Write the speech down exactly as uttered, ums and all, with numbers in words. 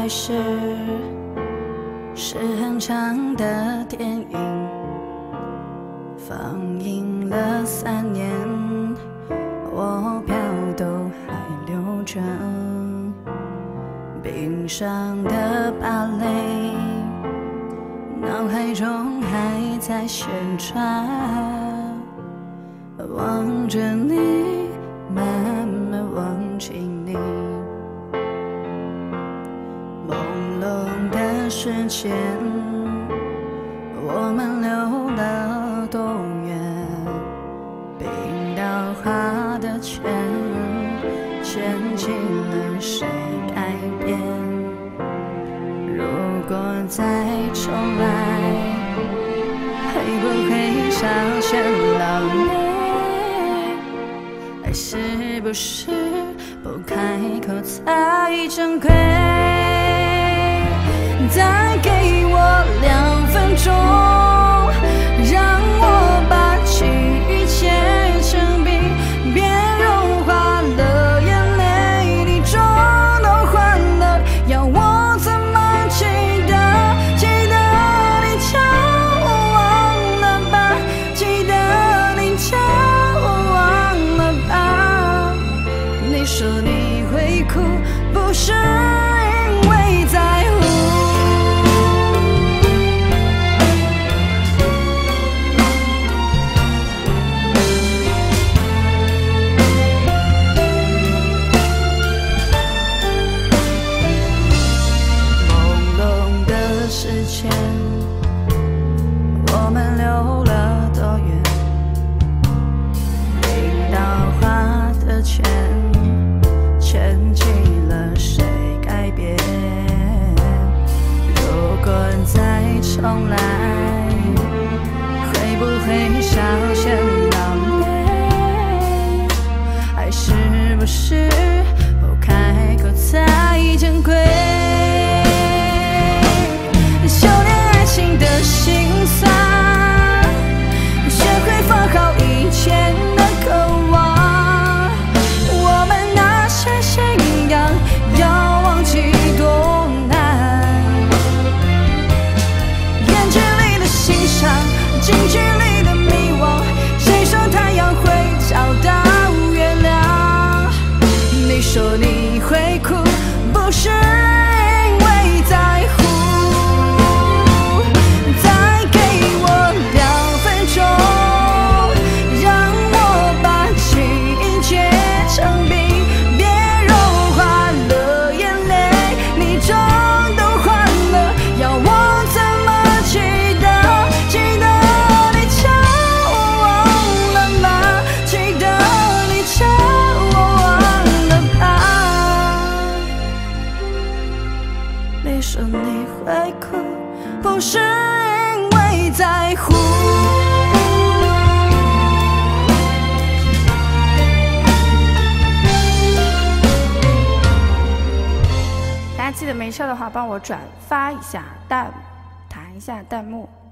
开始是很长的电影，放映了三年，我票都还留着。冰上的芭蕾，脑海中还在旋转，望着你，慢慢忘记你。朦胧的时间，我们溜了多远？冰刀划的圈，牵起了谁改变？如果再重来，会不会稍显狼狈？还是不是不开口才珍贵？再给我两分钟，让我把记忆结成冰，别融化了眼泪，你终都换了，要我怎么记得？记得你叫我忘了吧，记得你叫我忘了吧。你说你会哭，不是因为在乎。我们溜了多远？冰刀划的圈，牵起了谁改变？如果再重来，会不会稍显狼狈？还是不是不开口才珍贵？的心酸，学会放好以前的渴望。我们那些信仰，要忘记多难。远距离的欣赏，近距离的迷惘。谁说太阳会找到月亮？你说你会哭，不是因为在乎。你说你会哭，不是因为在乎。大家记得没事的话，帮我转发一下弹，弹一下弹幕。